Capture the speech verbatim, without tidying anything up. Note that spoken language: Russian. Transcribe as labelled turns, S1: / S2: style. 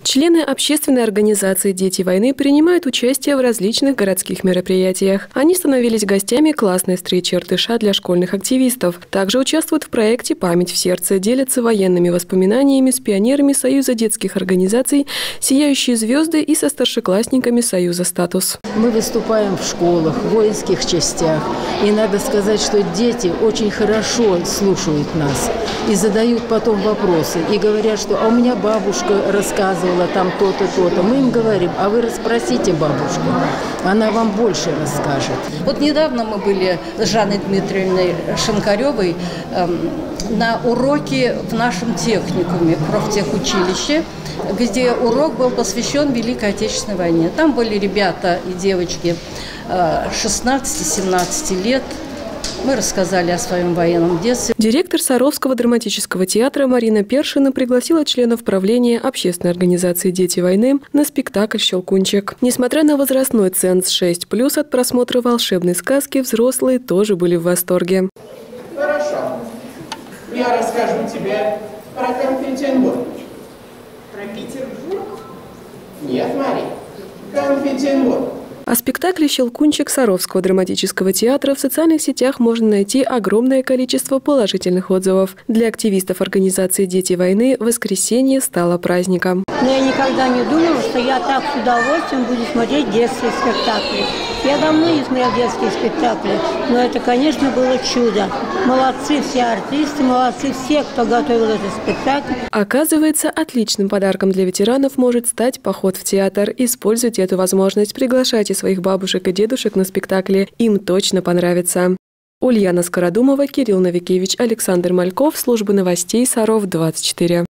S1: Члены общественной организации «Дети войны» принимают участие в различных городских мероприятиях. Они становились гостями классной встречи Иртыша для школьных активистов. Также участвуют в проекте «Память в сердце», делятся военными воспоминаниями с пионерами Союза детских организаций «Сияющие звезды» и со старшеклассниками Союза «Статус».
S2: Мы выступаем в школах, в воинских частях. И надо сказать, что дети очень хорошо слушают нас и задают потом вопросы. И говорят, что «а у меня бабушка рассказывала там то-то, то-то». Мы им говорим: а вы расспросите бабушку, она вам больше расскажет.
S3: Вот недавно мы были с Жанной Дмитриевной Шинкаревой эм, на уроке в нашем техникуме, профтехучилище, где урок был посвящен Великой Отечественной войне. Там были ребята и девочки э, шестнадцати-семнадцати лет. Мы рассказали о своем военном детстве.
S1: Директор Саровского драматического театра Марина Першина пригласила членов правления общественной организации «Дети войны» на спектакль «Щелкунчик». Несмотря на возрастной ценз шесть плюс, от просмотра волшебной сказки взрослые тоже были в восторге.
S4: Хорошо. Я расскажу тебе про Конфетенбург.
S5: Про Петербург?
S4: Нет, Мария. Конфетенбург.
S1: О спектакле «Щелкунчик» Саровского драматического театра в социальных сетях можно найти огромное количество положительных отзывов. Для активистов организации «Дети войны» воскресенье стало праздником.
S6: Но я никогда не думала, что я так с удовольствием буду смотреть детские спектакли. Я давно не смотрела детские спектакли, но это, конечно, было чудо. Молодцы все артисты, молодцы все, кто готовил этот спектакль.
S1: Оказывается, отличным подарком для ветеранов может стать поход в театр. Используйте эту возможность, приглашайте своих бабушек и дедушек на спектакли. Им точно понравится. Ульяна Скородумова, Кирилл Новикевич, Александр Мальков, служба новостей Саров двадцать четыре.